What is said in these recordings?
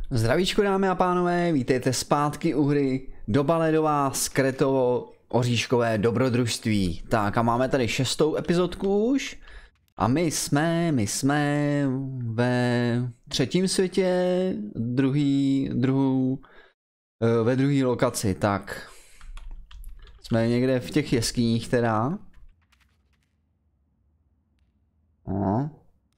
Zdravíčko dámy a pánové, vítejte zpátky u hry Doba ledová skretovo oříškové dobrodružství. Tak a máme tady 6. epizodku už. A my jsme ve třetím světě, ve druhé lokaci, tak. Jsme někde v těch jeskyních teda. No.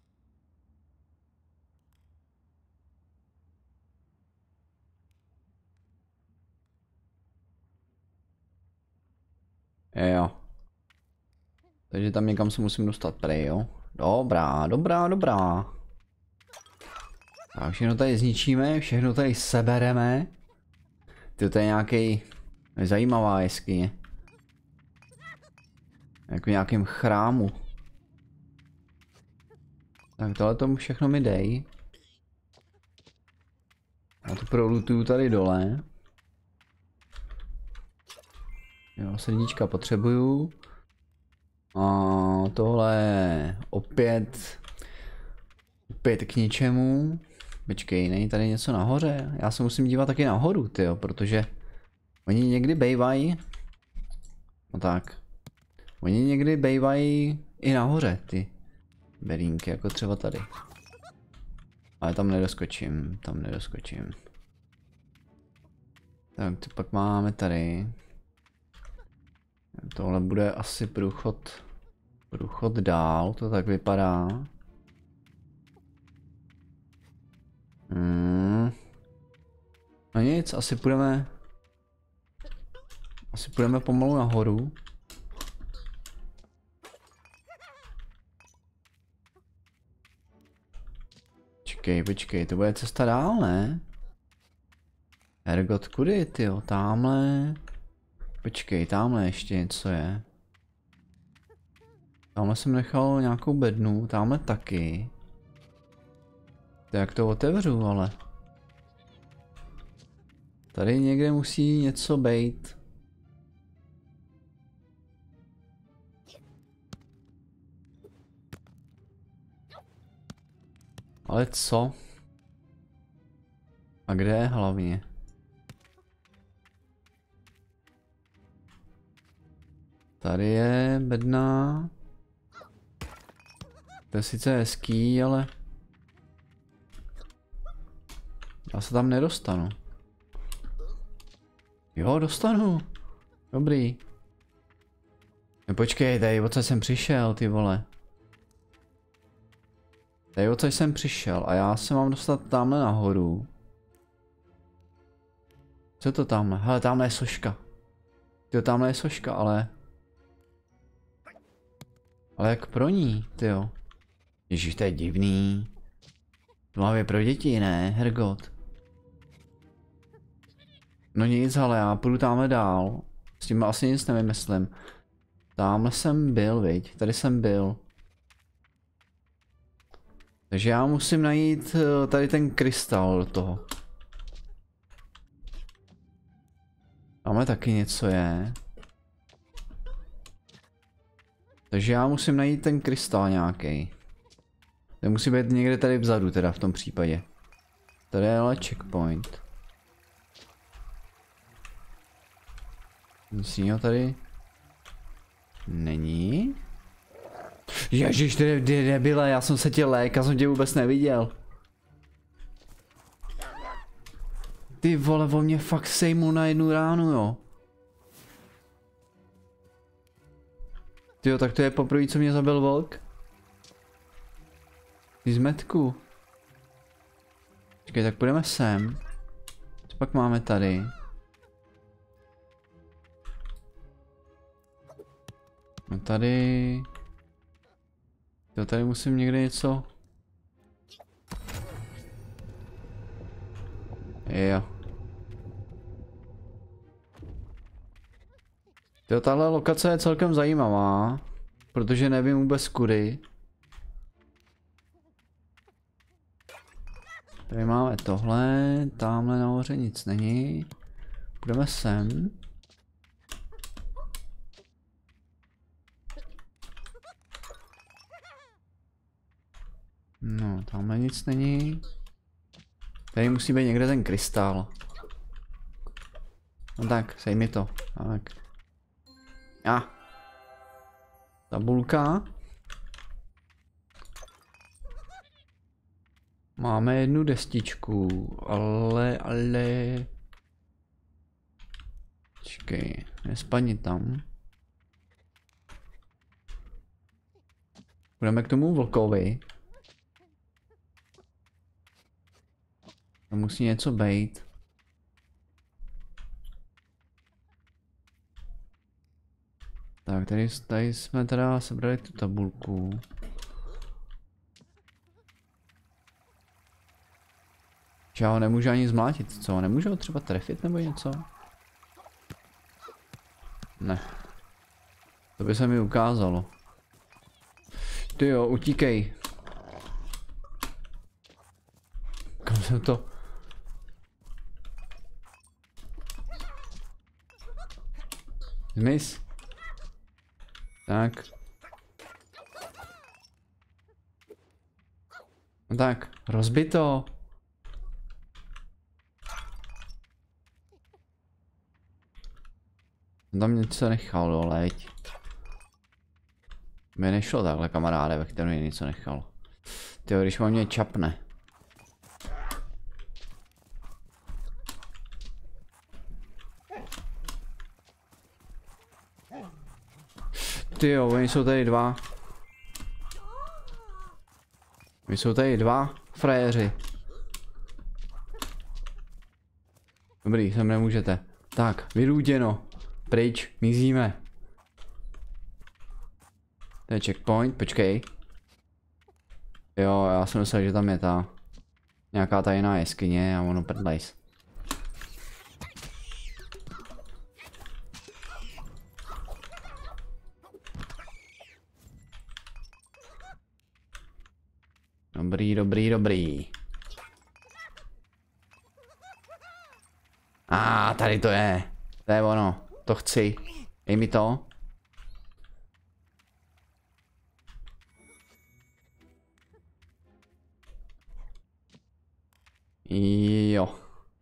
Jo. Takže tam někam se musím dostat prej, jo. Dobrá. Tak všechno tady zničíme, všechno tady sebereme. To je nějaký zajímavá jeskyně. Jako v nějakém chrámu. Tak tohle tomu všechno mi dej. Já to prolutuju tady dole. Jo, srdíčka potřebuju. A tohle opět k ničemu. Počkej, není tady něco nahoře? Já se musím dívat taky nahoru, tyjo, protože oni někdy bejvají. No tak. Oni někdy bejvají i nahoře, ty berínky, jako třeba tady. Ale tam nedoskočím. Tak, to pak máme tady. Tohle bude asi průchod dál, to tak vypadá. No nic, asi půjdeme pomalu nahoru. Počkej, to bude cesta dál, ne? Hergot, kudy, tyjo, tamhle. Počkej, tamhle ještě něco je. Tamhle jsem nechal nějakou bednu, tamhle taky. Tak to otevřu, ale. Tady někde musí něco bejt. Ale co? A kde je hlavně? Tady je bedna. To je sice hezký, ale já se tam nedostanu. Jo, dostanu. Dobrý. No počkej, tady odsaď jsem přišel, ty vole. Tady odsaď jsem přišel a já se mám dostat tamhle nahoru. Co je to tamhle? Hele, tamhle je soška. Jo, tamhle je soška, ale jak pro ní, tyjo. Ježíš, to je divný. To hlavě pro děti, ne, hergot. No nic, ale já půjdu tamhle dál. S tím asi nic nevymyslím. Tamhle jsem byl, viď? Tady jsem byl. Takže já musím najít tady ten krystal do toho. Tamhle taky něco je. Takže já musím najít ten krystal nějaký. To musí být někde tady vzadu teda v tom případě. Tady je ale checkpoint. Nic jiného tady není. Ježiš, ty debile, já jsem se tě lék, já jsem tě vůbec neviděl. Ty vole, o mě fakt sejmu na jednu ránu, jo. Tyjo, tak to je poprvé, co mě zabil vlk. Ty zmetku. Počkej, tak půjdeme sem. Co pak máme tady? No tady. Jo, tady musím někde něco. Jo. Jo, tahle lokace je celkem zajímavá, protože nevím vůbec kudy. Tady máme tohle, tamhle nahoře nic není. Půjdeme sem. No, tamhle nic není. Tady musí být někde ten krystal. No tak, sej mi to. Tak. Tabulka. Máme jednu destičku, ale... Počkej, nespadni tam. Budeme k tomu vlkovi. To musí něco být. Tak, tady jsme teda sebrali tu tabulku. Že já ho nemůžu ani zmlátit, co? Nemůžu ho třeba trefit nebo něco? Ne. To by se mi ukázalo. Ty jo, utíkej. Kam jsem to? Zmiz. Tak. No tak, rozbito. Tam něco nechal, doleď. Mě nešlo takhle, kamaráde, ve kterém mě něco nechal. Tyjo, když mám mě čapne. Tyjo, oni jsou tady dva. Vy jsou tady dva frajeři. Dobrý, sem nemůžete. Tak, vylůděno. Pryč, mizíme. To je checkpoint, počkej. Jo, já jsem myslel, že tam je ta nějaká tajná jeskyně a ono prdlejs. Dobrý. Tady to je. To je ono. To chci. Dej mi to. Jo.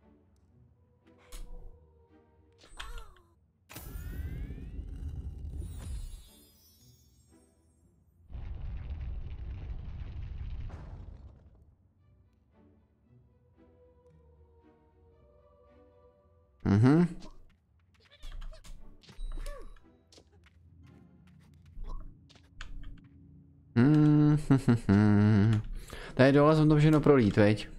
Tady dole jsem to všechno prolít, veď?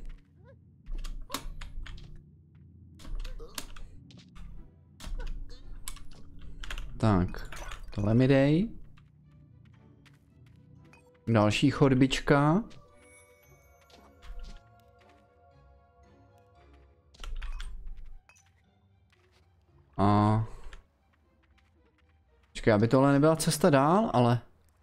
Tak, tohle mi dej. Další chodbička. A... Počkej, aby tohle nebyla cesta dál, ale...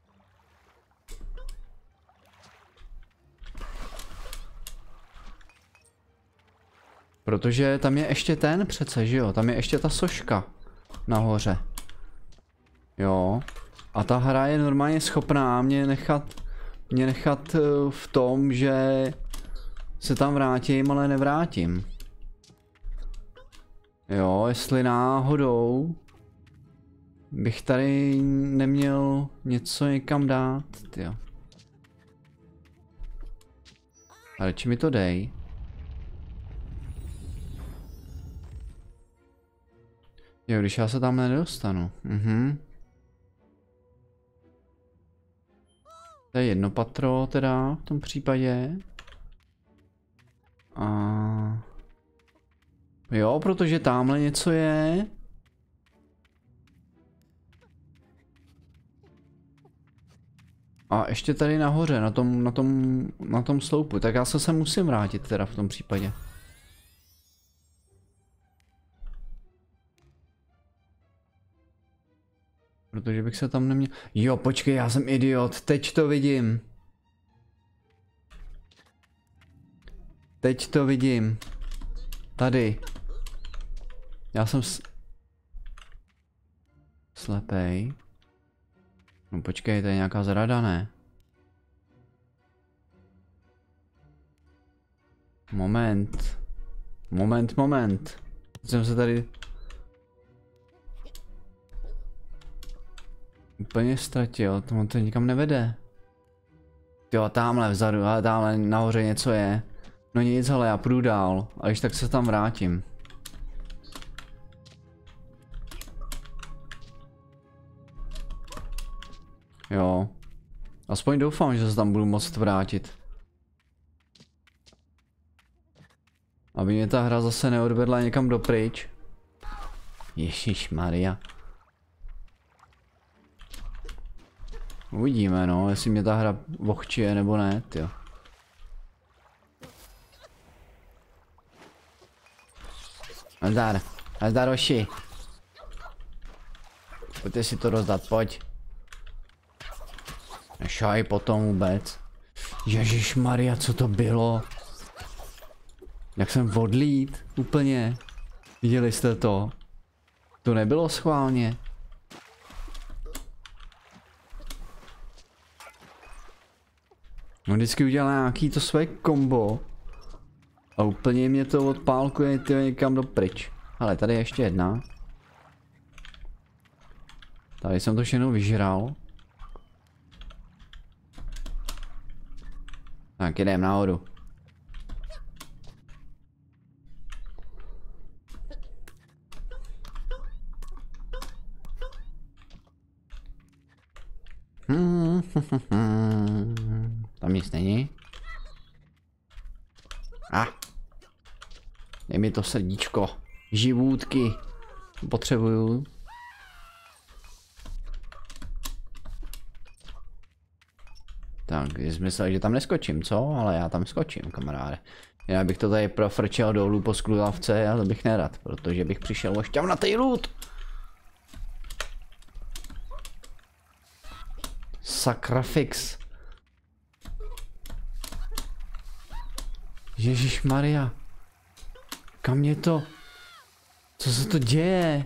Protože tam je ještě ten přece, že jo? Tam je ještě ta soška nahoře. Jo. A ta hra je normálně schopná mě nechat v tom, že se tam vrátím, ale nevrátím. Jo, jestli náhodou bych tady neměl něco někam dát, jo. Ale či mi to dej? Jo, když já se tam nedostanu. To je jedno patro teda v tom případě. A... Jo, protože tamhle něco je. A ještě tady nahoře, na tom sloupu. Tak já se sem musím vrátit teda v tom případě. Protože bych se tam neměl... Jo, počkej, já jsem idiot, teď to vidím. Teď to vidím. Tady. Já jsem slepej. No počkej, to je nějaká zrada, ne? Moment. Moment. Jsem se tady úplně ztratil, to nikam nevede. Jo, tamhle vzadu, ale tamhle nahoře něco je. No nic, ale já půjdu dál, a když tak se tam vrátím. Jo. Aspoň doufám, že se tam budu moct vrátit. Aby mě ta hra zase neodvedla někam dopryč. Ježišmarja. Uvidíme, no, jestli mě ta hra vohčije nebo ne, tyjo. Nazdar, hoši. Pojďte si to rozdat, pojď. Nešaj potom vůbec. Ježišmarja, co to bylo? Jak jsem odlít, úplně. Viděli jste to? To nebylo schválně. On vždycky udělal nějaký to své kombo. A úplně mě to odpálkuje někam dopryč. Ale tady je ještě jedna. Tady jsem to všechno vyžral. Tak jdem nahoru. Tam nic není. Dej mi to srdíčko. Živůdky. Potřebuju. Tak, jsi myslel, že tam neskočím, co? Ale já tam skočím, kamaráde. Já bych to tady profrčel dolů po skluzavce, ale bych nerad, protože bych přišel o šťavnatý loot. Sakrafix. Ježišmarja. Kam je to? Co se to děje?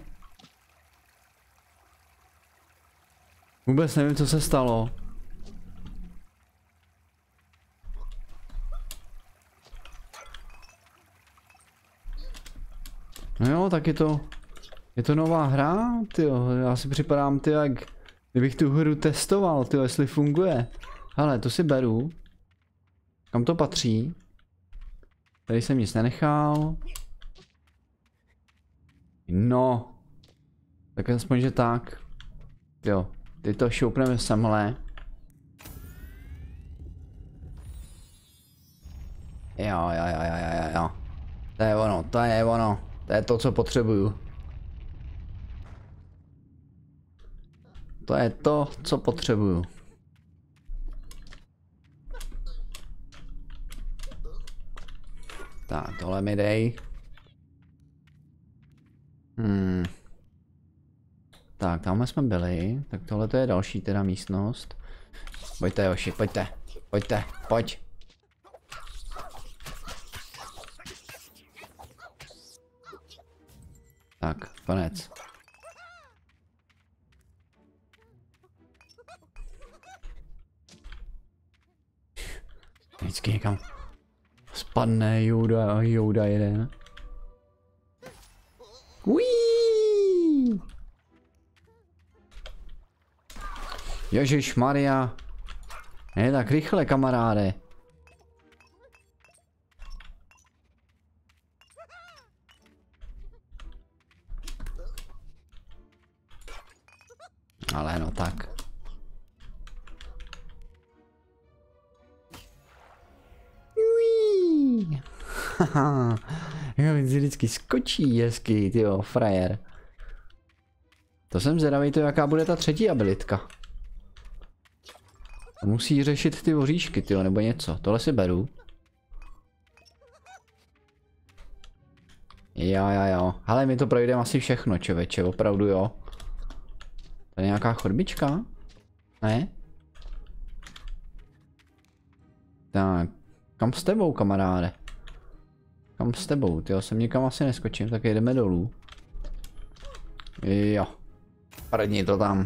Vůbec nevím, co se stalo. No jo, tak je to nová hra, tyjo. Já si připadám, tyjo, jak kdybych tu hru testoval, tyjo, jestli funguje. Hele, to si beru. Kam to patří? Tady jsem nic nenechal. No. Tak aspoň, že tak. Jo, teď to šoupneme semhle. Jo. To je ono. To je to, co potřebuju. To je to, co potřebuju. Tak, tohle mi dej. Tak, tamhle jsme byli. Tak tohle to je další teda místnost. Pojďte, Joši, pojď. Tak, konec. Vždycky někam spadne Jouda jeden. Uííí. Ježišmarja. Ne tak rychle, kamaráde. Ale no tak. Haha. Jo, vždycky skočí hezky, tyjo, frajer. To jsem zvědavý, to jaká bude ta třetí abilitka. Musí řešit ty oříšky, tyjo, nebo něco. Tohle si beru. Jo. Hele, my to projdeme asi všechno, čověče, opravdu jo. Tady nějaká chodbička? Ne? Tak, kam s tebou, kamaráde? Kam s tebou? Tyjo, sem nikam asi neskočím, tak jdeme dolů. Jo. Prdni to tam.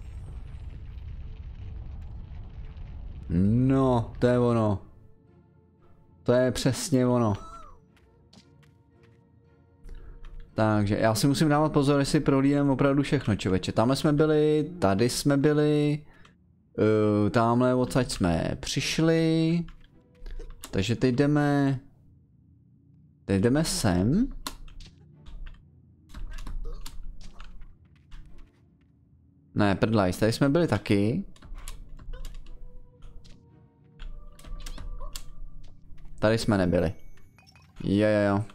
No, to je ono. To je přesně ono. Takže já si musím dávat pozor, jestli prohlídám opravdu všechno, člověče. Tamhle jsme byli, tady jsme byli, tamhle odsaď jsme přišli. Takže teď jdeme sem. Ne, prdlajs, tady jsme byli taky. Tady jsme nebyli. Jo.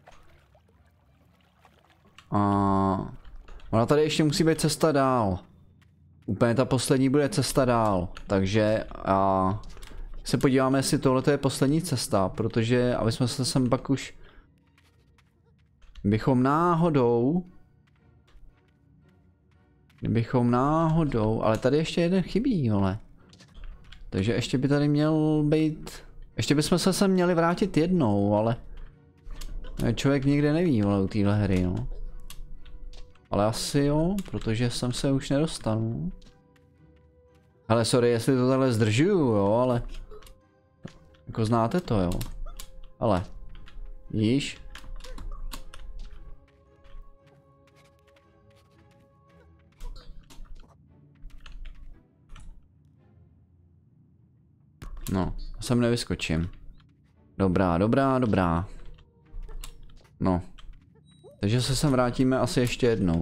A ona tady ještě musí být cesta dál. Úplně ta poslední bude cesta dál. Takže se podíváme, jestli tohle je poslední cesta, protože aby jsme se sem pak už kdybychom náhodou, ale tady ještě jeden chybí, vole. Takže ještě by tady měl být, ještě bychom se sem měli vrátit jednou, ale člověk nikde neví, vole, u téhle hry, no. Ale asi jo, protože sem se už nedostanu. Hele, sorry, jestli to takhle zdržuju, jo, ale jako znáte to, jo. Ale víš? No, sem nevyskočím. Dobrá. No. Takže se sem vrátíme asi ještě jednou.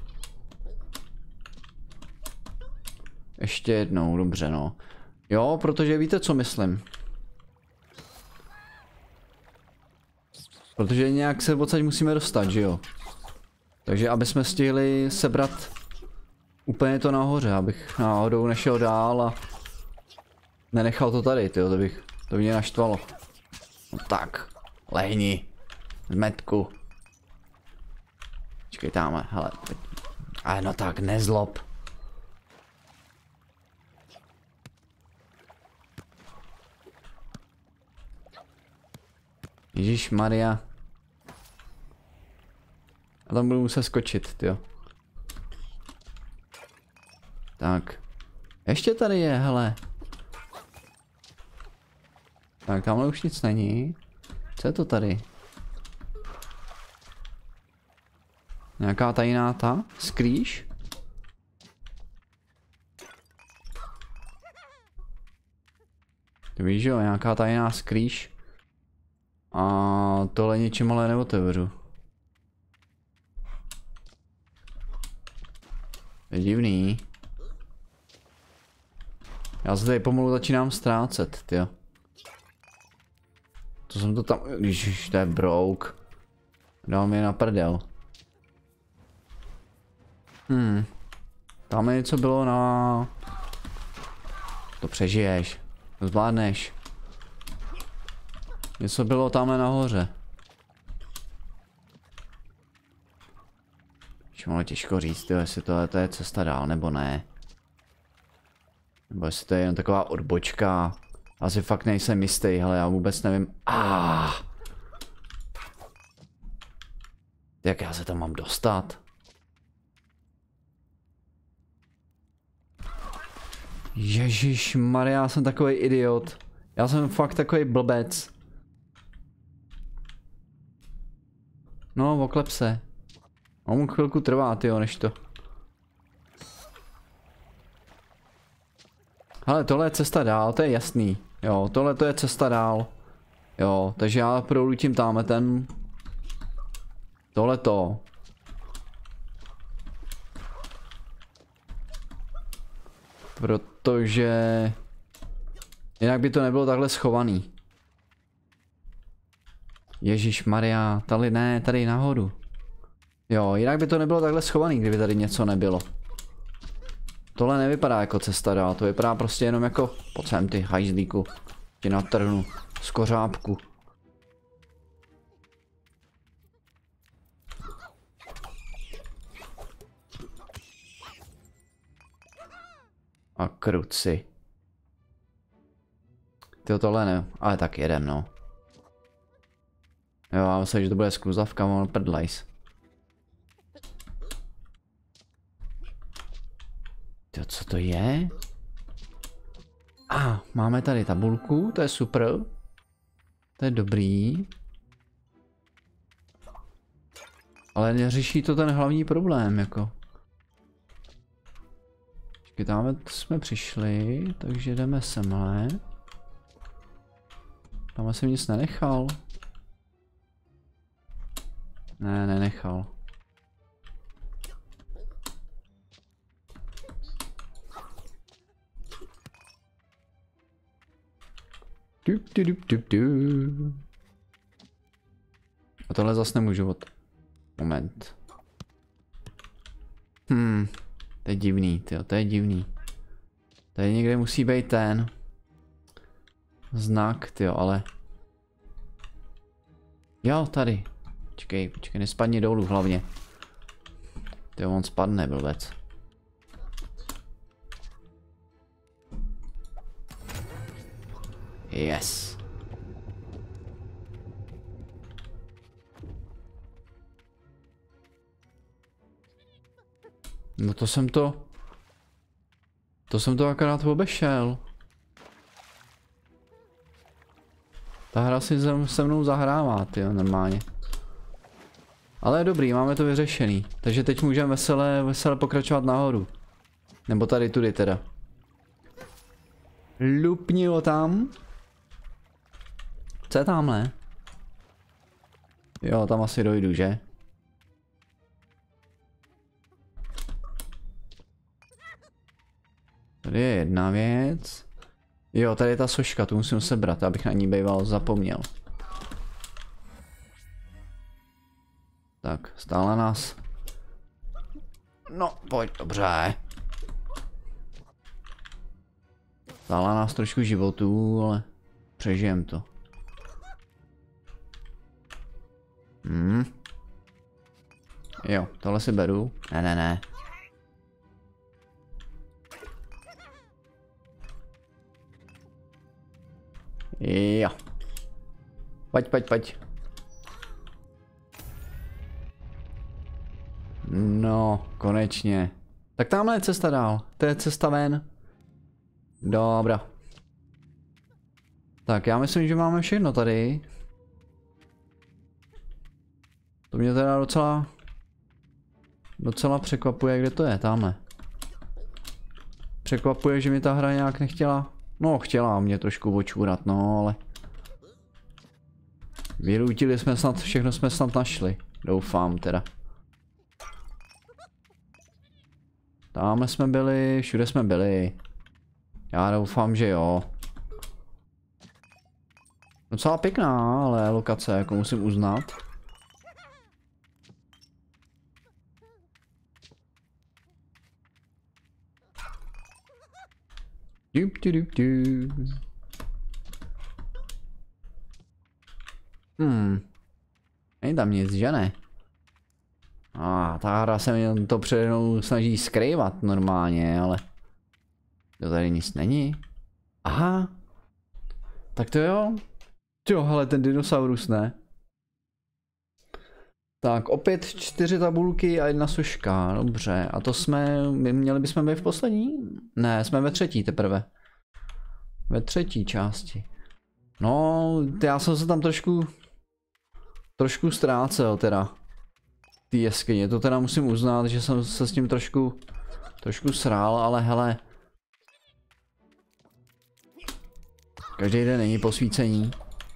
Ještě jednou, dobře, no. Jo, protože víte, co myslím. Protože nějak se odsaď musíme dostat, že jo? Takže aby jsme stihli sebrat úplně to nahoře, abych náhodou nešel dál a nenechal to tady, tyjo, to by mě naštvalo. No tak, lehni, zmetku. Počkej, tamhle, hele. A no tak, nezlob. Ježíš Maria. A tam budu muset skočit, tyjo. Tak. Ještě tady je, hele. Tak, tamhle už nic není. Co je to tady? Nějaká tajná ta? Skrýš? Ty víš, jo, nějaká tajná skrýš. A tohle ničím ale neotevřu. Je divný. Já se tady pomalu začínám ztrácet, tyjo. To jsem to tam, ježiš, to je brouk. Dal mi na prdel. Tam něco bylo na... To přežiješ. To zvládneš. Něco bylo tamhle nahoře. Čím těžko říct, jo, jestli to je cesta dál nebo ne. Nebo jestli to je jen taková odbočka. Asi fakt nejsem jistý, hele, já vůbec nevím. Jak já se tam mám dostat? Ježíš Maria, já jsem takový idiot. Já jsem fakt takový blbec. No, oklep se. Mu chvilku trvá, tyjo, než to. Hele, tohle je cesta dál, to je jasný. Jo, tohle to je cesta dál. Jo, takže já prolítím tamhle ten... Tohleto. Protože... Jinak by to nebylo takhle schovaný. Ježíš Maria, tady ne, tady nahoru. Jo, jinak by to nebylo takhle schovaný, kdyby tady něco nebylo. Tohle nevypadá jako cesta dál, to vypadá prostě jenom jako... Pojď sem ty, hajzlíku. Ti natrhnu z kořápku. A kruci. Tyjo, tohle ne, ale tak jedem, no. Jo, já myslím, že to bude skluzavka, on prdlajs. Tyjo, co to je? Máme tady tabulku, to je super. To je dobrý. Ale neřeší to ten hlavní problém, jako. Počkej, tam jsme přišli, takže jdeme semhle. Tam jsem nic nenechal. Ne, nenechal. A tohle zase nemůžu od... Moment. To je divný, tyjo, to je divný. Tady někde musí být ten... Znak, tyjo, ale... Jo, tady. Počkej, nespadni dolů hlavně. Tyjo, on spadne, blbec. Yes. No to jsem to... To jsem to akorát obešel. Ta hra si se mnou zahrává, tyjo, normálně. Ale je dobrý, máme to vyřešený. Takže teď můžeme vesele pokračovat nahoru. Nebo tady tudy teda. Lupni ho tam. Co je tamhle? Jo, tam asi dojdu, že? Tady je jedna věc. Jo, tady je ta soška, tu musím sebrat, abych na ní býval zapomněl. Tak, stále nás... No, pojď, dobře. Stále nás trošku životů, ale přežijem to. Jo, tohle si beru. Ne. Jo. Pojď. No, konečně. Tak tamhle je cesta dál. To je cesta ven. Dobrá. Tak já myslím, že máme všechno tady. To mě teda docela překvapuje, kde to je, tamhle. Překvapuje, že mi ta hra nějak nechtěla. No, chtěla mě trošku očůrat, no, ale... Vyrutili jsme snad, všechno jsme snad našli. Doufám teda. Tamhle jsme byli, všude jsme byli. Já doufám, že jo. Docela pěkná, ale lokace, jako musím uznat. Není tam nic, že ne? Ta hra se mi to přede mnou snaží skrývat normálně, ale... To tady nic není. Aha. Tak to jo. Jo, hele, ten dinosaurus ne. Tak, opět 4 tabulky a 1 soška, dobře. A to měli bychom být v poslední? Ne, jsme ve 3. teprve. Ve 3. části. No, já jsem se tam trošku ztrácel teda. Ty jeskyně, to teda musím uznat, že jsem se s tím trošku srál, ale hele. Každý den není posvícení.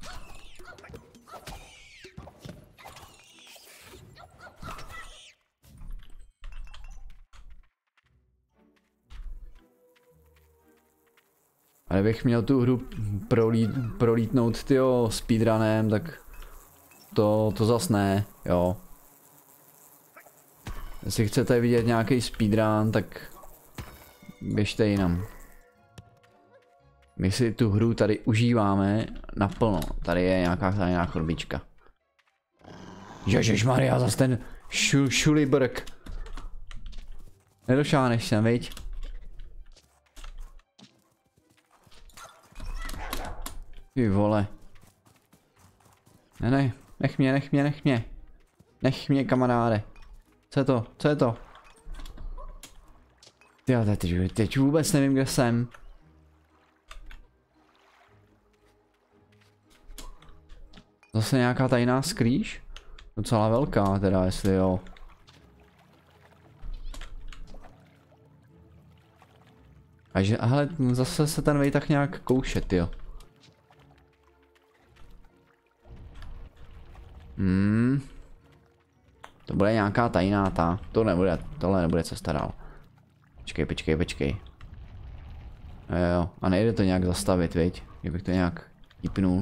A kdybych měl tu hru prolítnout tyjo speedrunem, tak to zas ne, jo. Jestli chcete vidět nějaký speedrun, tak běžte jinam. My si tu hru tady užíváme naplno. Tady je nějaká chodbička. Ježišmarja, zas ten šulibrk. Nedošáneš sem, viď? Ty vole. Ne, nech mě. Nech mě, kamaráde. Co je to? Já teď vůbec nevím, kde jsem. Zase nějaká tajná skrýš? Docela velká teda, jestli jo. A hele, zase se ten vej tak nějak koušet, jo. To bude nějaká tajná ta. Tohle nebude cesta dál. Počkej. Jo, a nejde to nějak zastavit, viď? Kdybych to nějak tipnul.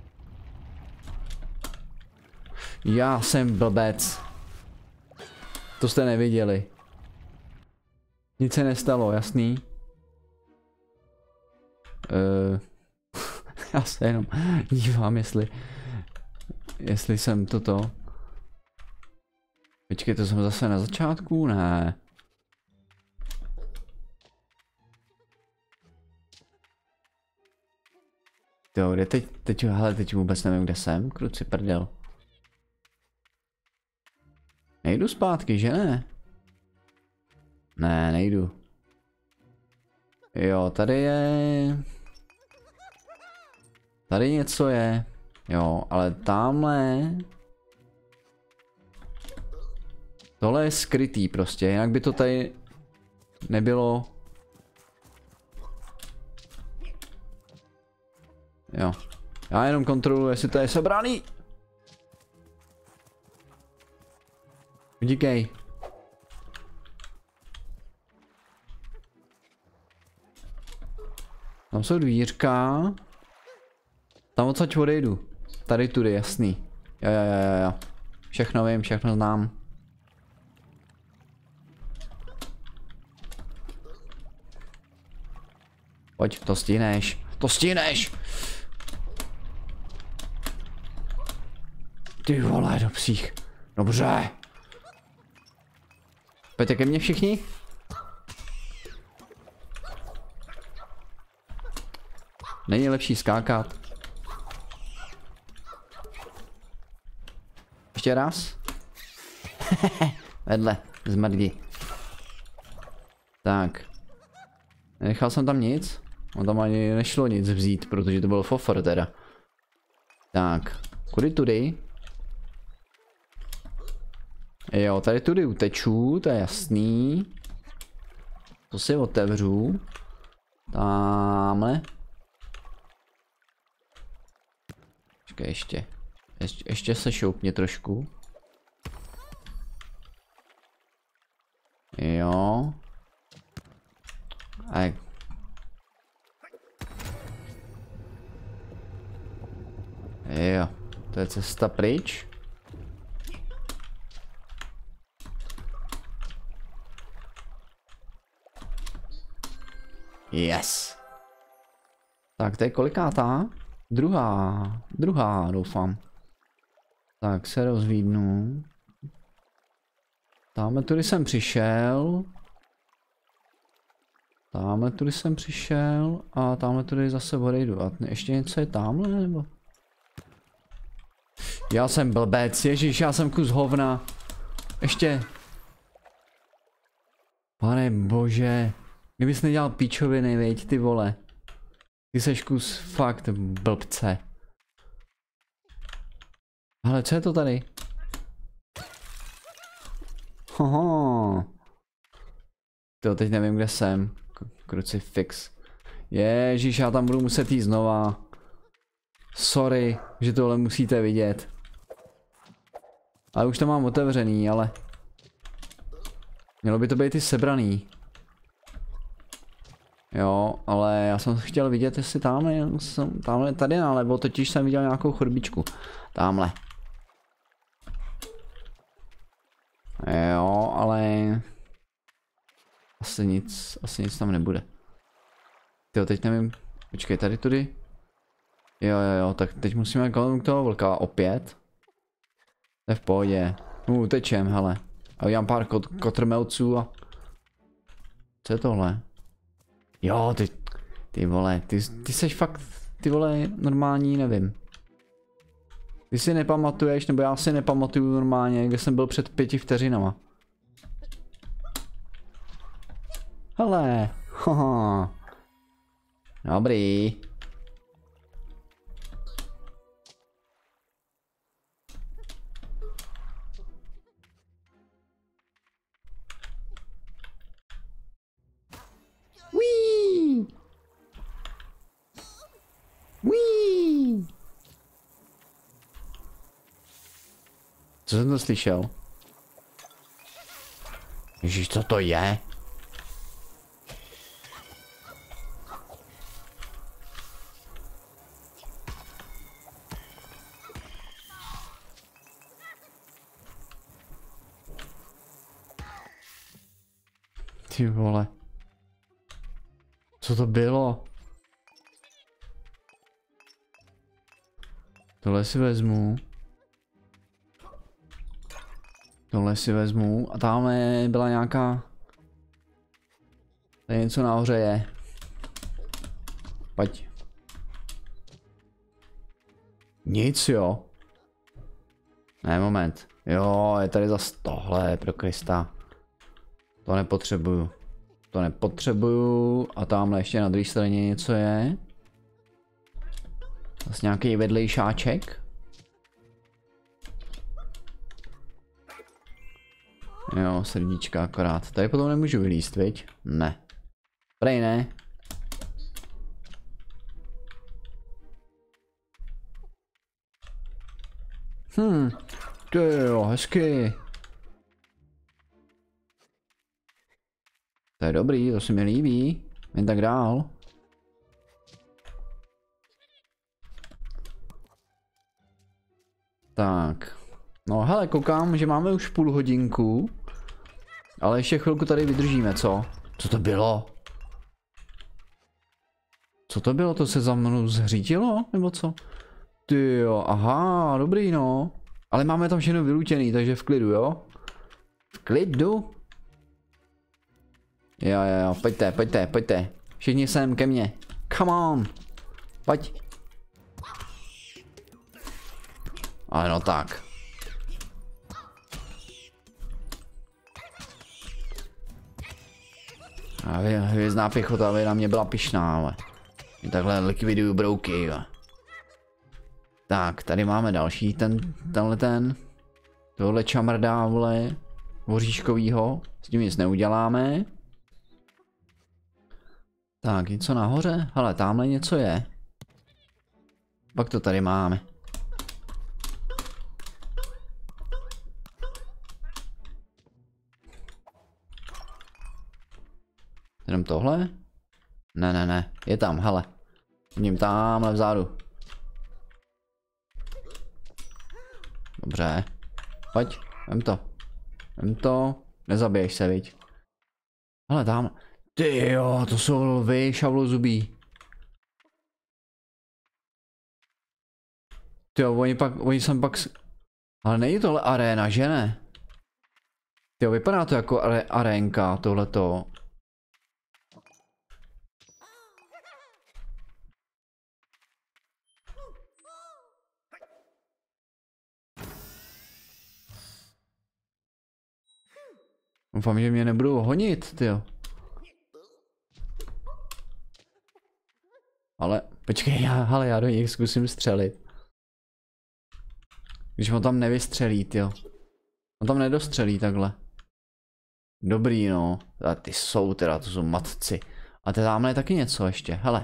Já jsem blbec. To jste neviděli. Nic se nestalo, jasný? Já se jenom dívám, jestli jsem toto. Počkej, to jsem zase na začátku? Ne. Jo, kde teď vůbec nevím, kde jsem, kruci prdel. Nejdu zpátky, že ne? Ne, nejdu. Jo, tady je... Tady něco je. Jo, ale tamhle... Tohle je skrytý prostě, jinak by to tady nebylo. Jo. Já jenom kontroluji, jestli to je sebraný. Díkej. Tam jsou dvířka. Tam odsaď odejdu. Tady tudy, jasný. Jo. Všechno vím, všechno znám. Pojď, to stihneš. To stihneš! Ty vole, do psích. Dobře. Pojďte ke mně všichni. Není lepší skákat. Ještě raz. Vedle, zmrdí. Tak. Nenechal jsem tam nic. On tam ani nešlo nic vzít, protože to byl fofr teda. Tak, kudy tudy? Jo, tady tudy uteču, to je jasný. To si otevřu. Támhle. Počkej, ještě se šoupně trošku. Jo. A jo, to je cesta pryč. Yes. Tak to je kolikátá? Druhá doufám. Tak se rozvídnu. Tamhle tudy jsem přišel. Tamhle tudy jsem přišel a tamhle tudy zase odejdu. A ještě něco je tamhle nebo? Já jsem blbec, ježíš, já jsem kus hovna. Ještě. Pane bože. Kdybys nedělal píčoviny, viď, ty vole. Ty seš kus fakt blbce. Ale co je to tady? Hoho. To teď nevím, kde jsem. Krucifix. Ježíš, já tam budu muset jít znova. Sorry, že tohle musíte vidět. Ale už to mám otevřený, ale... Mělo by to být i sebraný. Jo, ale já jsem chtěl vidět, jestli tamhle tady nalevo, totiž jsem viděl nějakou chodbičku. Tamhle. Jo, ale... Asi nic tam nebude. Tyjo, teď nevím. Počkej, tady tudy. Jo, tak teď musíme kolem toho vlka opět. To je v pohodě. Utečem, hele. A udělám pár kotrmelců a... Co je tohle? Jo, ty vole, ty seš fakt, ty vole, normální, nevím. Ty si nepamatuješ, nebo já si nepamatuju normálně, kde jsem byl před 5 vteřinama. Hele, haha. Dobrý. Co jsem to slyšel? Ježíš, co to je? Ty vole. Co to bylo? Tohle si vezmu. Tohle si vezmu. A tamhle byla nějaká... Tady něco nahoře je. Pojď. Nic, jo. Ne, moment. Jo, je tady zase tohle, pro Krista. To nepotřebuju. To nepotřebuju. A tamhle ještě na druhé straně něco je. Zase nějaký vedlejšáček. Jo, srdíčka akorát. Tady potom nemůžu vylízt, viď? Ne. Prej ne. To jo, hezky. To je dobrý, to se mi líbí. Jen tak dál. Tak. No hele, koukám, že máme už půl hodinku. Ale ještě chvilku tady vydržíme, co? Co to bylo? Co to bylo? To se za mnou zřítilo? Nebo co? Ty jo, aha, dobrý no. Ale máme tam všechno vylutěný, takže v klidu, jo? V klidu? Jo, pojďte. Všichni sem ke mně. Come on. Pojď. Ale no tak. A hvězdná pěchota by na mě byla pyšná, ale. Takhle likviduju brouky, jo. Tak, tady máme další, tohle čamrdá, vole, voříškovýho, s tím nic neuděláme. Tak, něco nahoře? Hele, tamhle něco je. Pak to tady máme. Jenom tohle? Ne, je tam, hele. Vidím tamhle vzadu. Dobře. Pojď, vem to. Nezabiješ se, viď. Hele, tam. Ty jo, to jsou lvy šavlozubí. Ty jo, oni sem pak... Ale není tohle aréna, že ne? Ty jo, vypadá to jako arénka, tohleto. Doufám, že mě nebudou honit, tyjo. Ale, počkej, já do nich zkusím střelit. Když on tam nevystřelí, tyjo. On tam nedostřelí takhle. Dobrý, no. A ty jsou teda, to jsou matci. A ty tamhle je taky něco ještě, hele.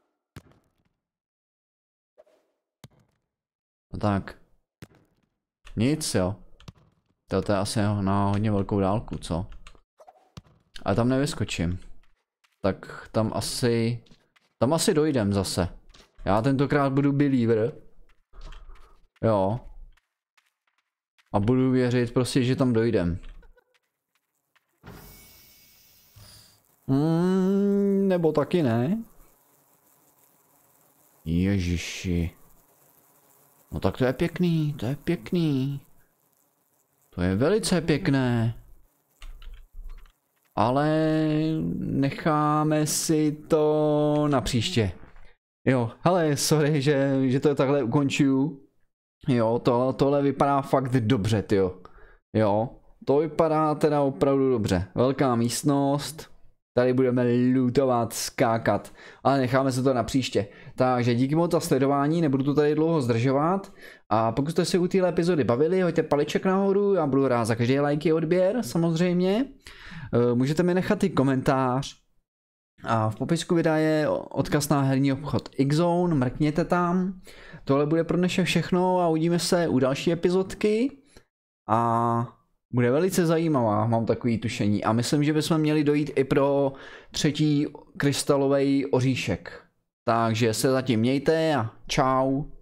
No tak. Nic, jo. To je asi na hodně velkou dálku, co? Ale tam nevyskočím. Tak tam asi dojdem zase. Já tentokrát budu believer. Jo. A budu věřit prostě, že tam dojdem. Nebo taky ne. Ježiši. No tak to je pěkný, to je pěkný. To je velice pěkné. Ale necháme si to na příště. Jo, hele, sorry, že to takhle ukončuju. Jo, tohle vypadá fakt dobře, tyjo. Jo, to vypadá teda opravdu dobře. Velká místnost. Tady budeme lootovat, skákat. Ale necháme se to na příště. Takže díky moc za sledování, nebudu to tady dlouho zdržovat. A pokud jste se u téhle epizody bavili, hoďte paleček nahoru, já budu rád za každý like a odběr, samozřejmě. Můžete mi nechat i komentář. A v popisku videa je odkaz na herní obchod X-Zone, mrkněte tam. Tohle bude pro dnešek všechno a uvidíme se u další epizodky. a bude velice zajímavá, mám takový tušení. A myslím, že bychom měli dojít i pro 3. krystalový oříšek. Takže se zatím mějte a čau.